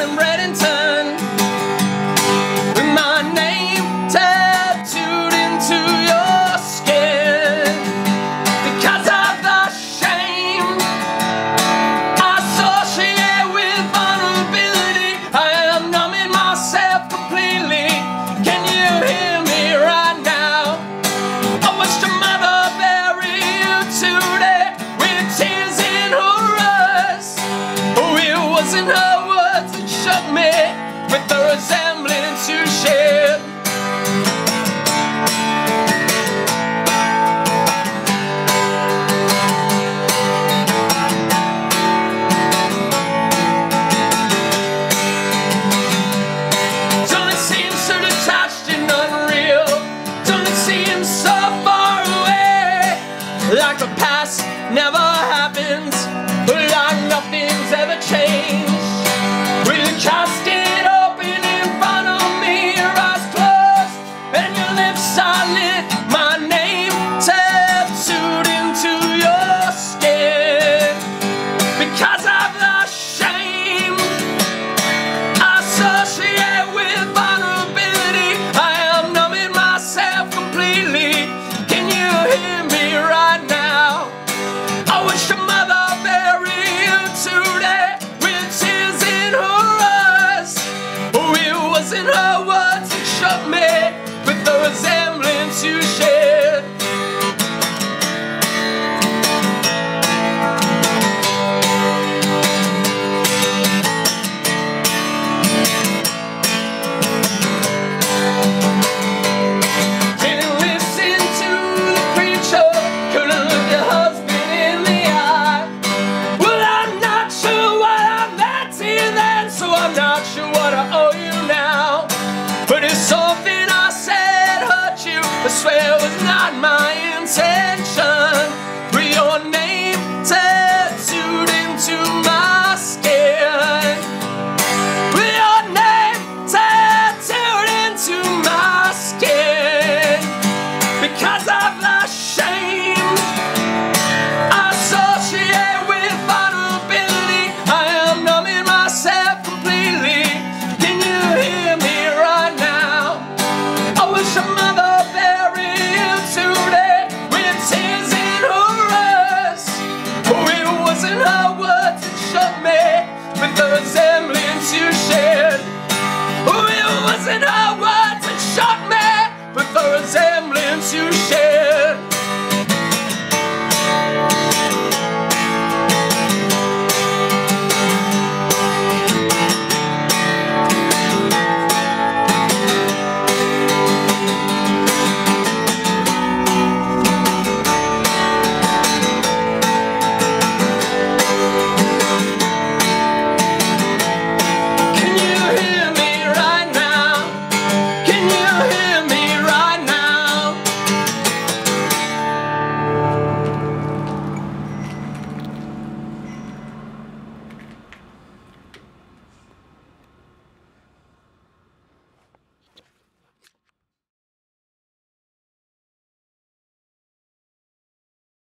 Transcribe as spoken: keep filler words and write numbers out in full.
turned red and turned with my name tattooed into your skin. Because of the shame associated with vulnerability, I am numbing myself completely. Can you hear me right now? I wish your mother bury you today with tears in her eyes. Oh, it wasn't her words that shook me with the resentment.